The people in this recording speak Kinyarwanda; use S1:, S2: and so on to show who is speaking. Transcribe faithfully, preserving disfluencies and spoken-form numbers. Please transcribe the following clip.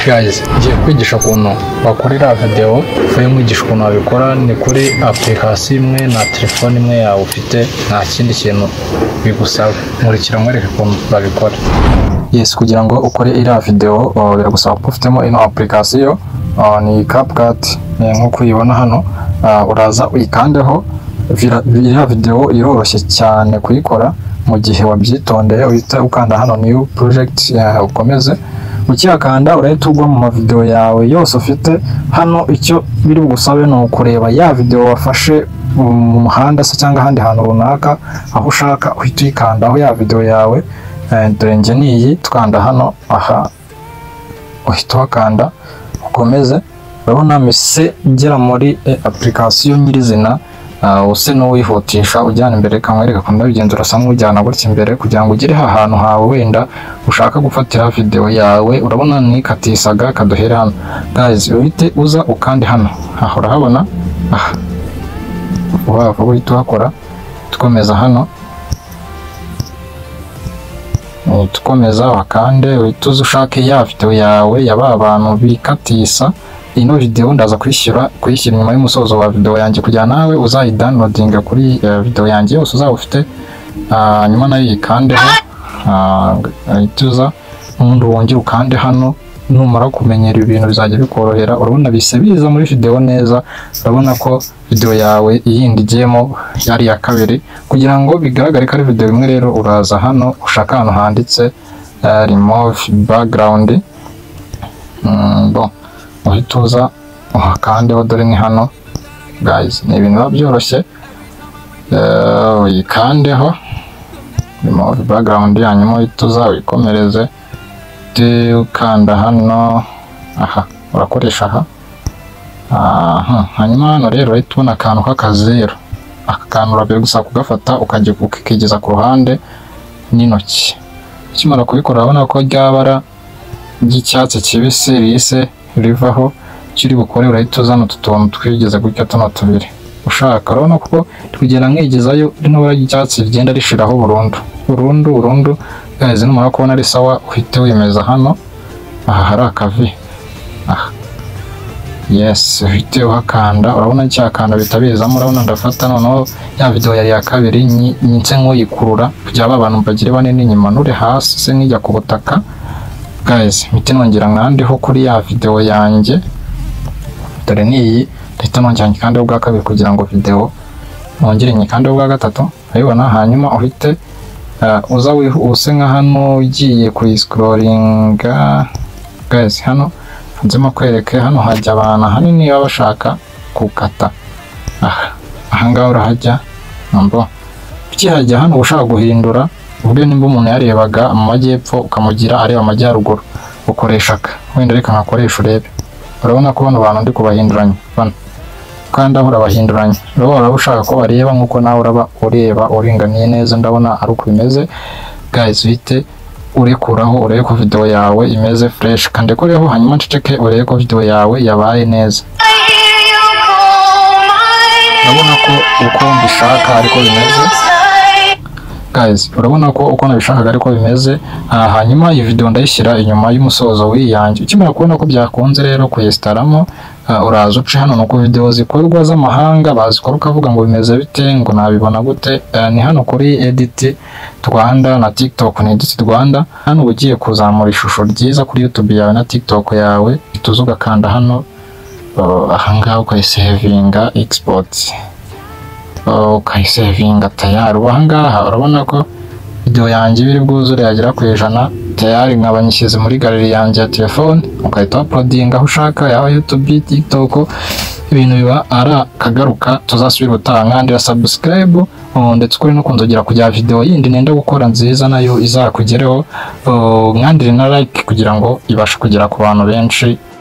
S1: Guys, ngiye kwigisha ukuntu wakorera video, uvuye mwigisha ukuntu wabikora ni kuri application imwe na telefone imwe yawe ufite, nta kindi kintu bigusaba. Nkurikira mwereke ukuntu babikora. Yes, kugira ngo ukore iriya video biragusaba ko ufitemo ino application, ni CapCut nk'uko uyibona hano. Uraza uyikandeho. Iriya video iroroshye cyane kuyikora mu gihe wabyitondeye. Uhita ukanda hano new project, ukomeze ukiyakanda urahita ugwa mu video yawe yose ufite. Hano icyo biri bugusabe ni ukureba ya video wafashe mu muhanda se cyangwa ahandi hantu runaka, aho ushaka uhita uyikanda aho ya video yawe. Dore nge niyi, tukanda hano aha, uhita wakanda ukomeze. Urabona mise ngera muri application nyirizina, use n'uwihutisha ujyana imbere. Kamwereka ko ndabigenzura samwe ujyana gutya imbere kugira ngo ugire ahantu hawe wenda ushaka gufatira video yawe. Urabona nikatisaga kaduhere hano. Guys, uhite uza ukandi hano, aha urahabona, aha wava uhita wakora. Tukomeza hano, tukomeza wakande, uhita uza ushake ya video yawe yaba abantu bikatisa. Ino video ndaza kwishyura kwishyira nyuma y'umusozo wa video yanjye kugira nawe uzayi downloadinga kuri uh, video yanjye yose uzaba ufite. Uh, nyuma nayo yikandeho, uh, ituza umuntu wongera ukande hano. Numara kumenyera ibintu bizajya bikorohera. Urabona bise biza muri video neza. Urabona ko video yawe iyindi igiyemo yari ya kabiri. Kugira ngo bigaragare ko ari video imwe rero, uraza hano ushaka ahantu handitse uh, remove background. Mm, bon uhituza uhakandeho, dore ni hano. Guys, ni ibintu biba byoroshye. Uh, uyikandeho remove background, hanyuma uhituza uyikomereze. Ukanda hano, aha urakoresha aha. Aha, hanyuma hano rero uhita ubona akantu k'akazeru. Aka kantu urabye gusa kugafata ukajya ukikigeza ku ruhande n'intoki. Ukimara kubikora urabona ko ryabara ry'icyatsi kibisi rihise rivaho. Kiri bukore urahita uzana utu tuntu twigeze gutya tuno tubiri ushaka. Urabona ko twigera nkigezayo rino bara ry'icyatsi rigenda rishiraho burundu burundu burundu. Guys, numara kubona ari sawa uhite wimeza hano. Aha hari akavi, aha yes, uhite uhakanda. Urabona cyakanda bitabizamo. Urabona ndafata noneho ya video yari ya kabiri nyinse nk'uyikurura kugira abantu bagire banini nyuma nure hasi se nkijya ku butaka. Guys, mite nongera nkandiho kuri ya video yanjye, dore niyi. Ndahita nongera kandi ubwa kabiri kugira ngo video nongere nyikande ubwa gatatu. Ayibona, hanyuma uhite uh, uza use nka hano ugiye ku scrollinga. Guys, hano nzema kwereke hano hajya abantu hanini baba bashaka kukata. Aha aha ngaho urahajya nambo ukihajya hano ushaka guhindura. Ubwo nimba umuntu yarebaga mu majyepfo ukamugira areba amajyaruguru, ukoresha ka wenda reka nkakoresha urebe. Urabona ko bano bantu ndi kubahinduranya bano, kandi aho urabahinduranya urabona ushaka ko bareba nkuko nawe uraba ureba uringaniye neza. Ndabona ari uko bimeze. Guys, uhite urekuraho urebe ko video yawe imeze fresh, kandi koreho hanyuma nceceke urebe ko video yawe yabaye neza. Urabona ko uko mbishaka ariko bimeze. Guys, urabona ko uko nabishakaga ariko bimeze. Uh, hanyuma iyi video ndayishyira inyuma y'umusozo w'iyanjye. Ukimara kubona ko byakunze rero kuyestaramo, uh, uraza uce hano nuko video zikorwa z'amahanga bazikora ukavuga ngo bimeze bite, ngo nabibona gute. Uh, ni hano kuri Edit Rwanda na TikTok ni Edit Rwanda. Hano ugiye kuzamura ishusho ryiza kuri YouTube yawe na TikTok yawe, ituzuga kanda hano, uh, ahanga ukayisavinga export, ukayisavinga tayari. Uhangaha urabona ko video yanjye biri bwuzure yagera ku ijana tayari, nkaba nyishyize muri gallery yanjye ya telefone. Ukahita uploadinga aho ushaka, yaba YouTube, TikTok, ibintu biba ara kagaruka. Tuzasubira gutanga ndira subscribe, ndetse kuri no kunzogera kujya video yindi nenda gukora nziza nayo izakugereho. Mwandire na like kugira ngo ibashe kugera ku bantu benshi.